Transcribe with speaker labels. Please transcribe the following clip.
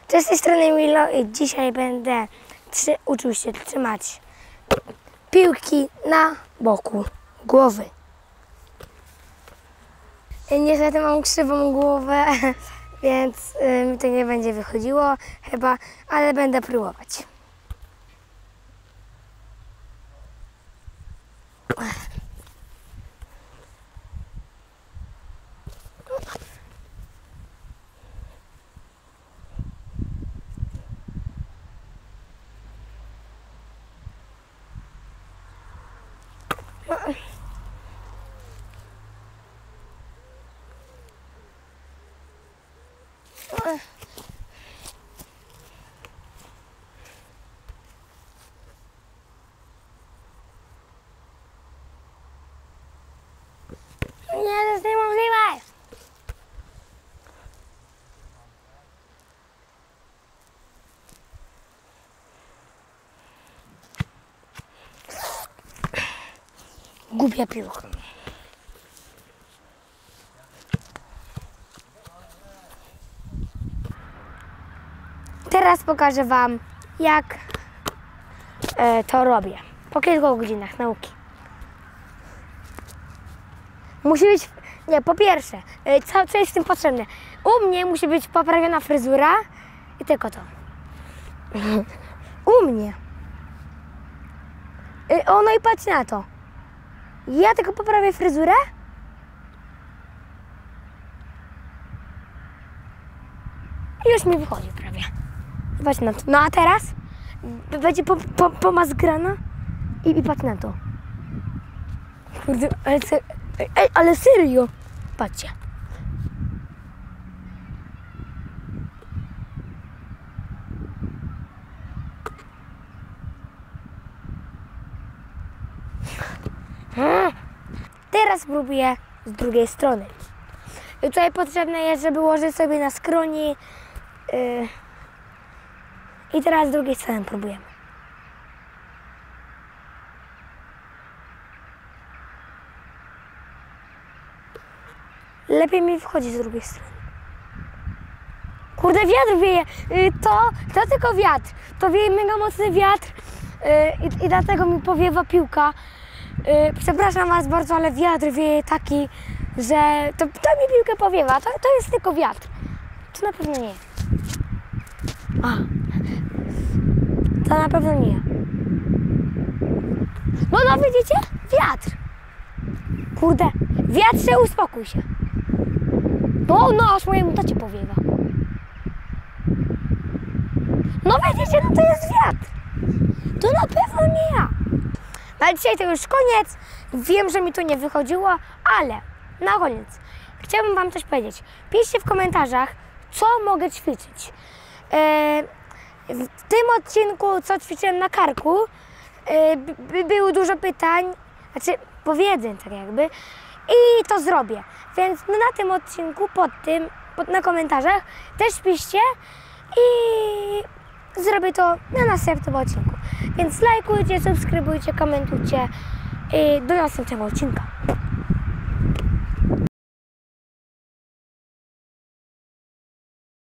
Speaker 1: Cześć, z tej strony Milo i dzisiaj będę uczył się trzymać piłki na boku głowy. Niestety mam krzywą głowę, więc mi to nie będzie wychodziło chyba, ale będę próbować. Nie, to jest niemożliwe! Głupia piłka. Teraz pokażę Wam, jak to robię po kilku godzinach nauki. Musi być, nie, po pierwsze, co jest w tym potrzebne? U mnie musi być poprawiona fryzura i tylko to. U mnie. No i patrz na to. Ja tylko poprawię fryzurę. I już mi wychodzi prawie. Patrz na to. No a teraz będzie pomazgrana i patrz na to. Kurde, ale serio. Patrzcie. Teraz spróbuję z drugiej strony. I tutaj potrzebne jest, żeby ułożyć sobie na skroni. I teraz z drugiej strony próbujemy. Lepiej mi wchodzi z drugiej strony. Kurde, wiatr wieje. To tylko wiatr. To wieje mega mocny wiatr i dlatego mi powiewa piłka. Przepraszam Was bardzo, ale wiatr wieje taki, że to mi piłkę powiewa. To jest tylko wiatr. To na pewno nie. To na pewno nie ja. No widzicie? Wiatr. Kurde, wietrze, uspokój się. No aż mojemu tacie powiewa. No widzicie, no to jest wiatr. To na pewno nie ja. Ale dzisiaj to już koniec. Wiem, że mi to nie wychodziło, ale na koniec chciałbym Wam coś powiedzieć. Piszcie w komentarzach, co mogę ćwiczyć. W tym odcinku, co ćwiczyłem na karku, było dużo pytań, znaczy powiedzeń tak jakby, i to zrobię. Więc na tym odcinku, na komentarzach też piszcie i zrobię to na następnym odcinku. Więc lajkujcie, subskrybujcie, komentujcie i do następnego odcinka.